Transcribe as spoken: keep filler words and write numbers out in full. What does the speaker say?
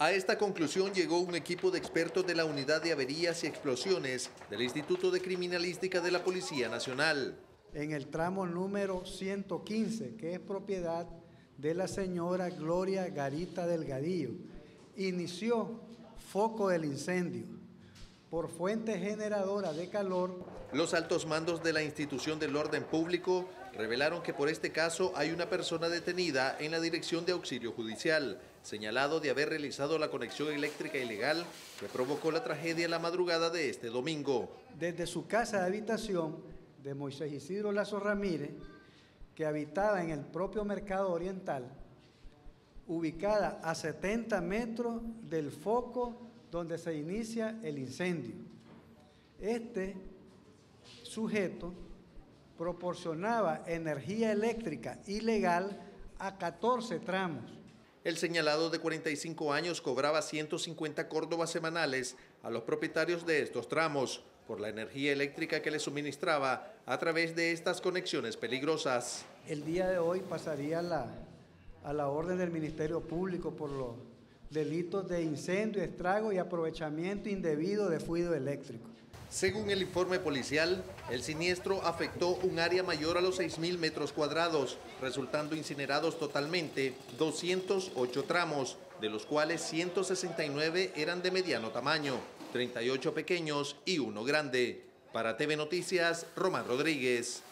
A esta conclusión llegó un equipo de expertos de la Unidad de Averías y Explosiones del Instituto de Criminalística de la Policía Nacional. En el tramo número ciento quince, que es propiedad de la señora Gloria Garita Delgadillo, inició foco del incendio por fuente generadora de calor. Los altos mandos de la institución del orden público revelaron que por este caso hay una persona detenida en la Dirección de Auxilio Judicial, señalado de haber realizado la conexión eléctrica ilegal que provocó la tragedia la madrugada de este domingo. Desde su casa de habitación de Moisés Isidro Lazo Ramírez, que habitaba en el propio Mercado Oriental, ubicada a setenta metros del foco donde se inicia el incendio. Este sujeto proporcionaba energía eléctrica ilegal a catorce tramos. El señalado de cuarenta y cinco años cobraba ciento cincuenta córdobas semanales a los propietarios de estos tramos por la energía eléctrica que le suministraba a través de estas conexiones peligrosas. El día de hoy pasaría a la, a la orden del Ministerio Público por los delitos de incendio, estrago y aprovechamiento indebido de fluido eléctrico. Según el informe policial, el siniestro afectó un área mayor a los seis mil metros cuadrados, resultando incinerados totalmente doscientos ocho tramos, de los cuales ciento sesenta y nueve eran de mediano tamaño, treinta y ocho pequeños y uno grande. Para T V Noticias, Román Rodríguez.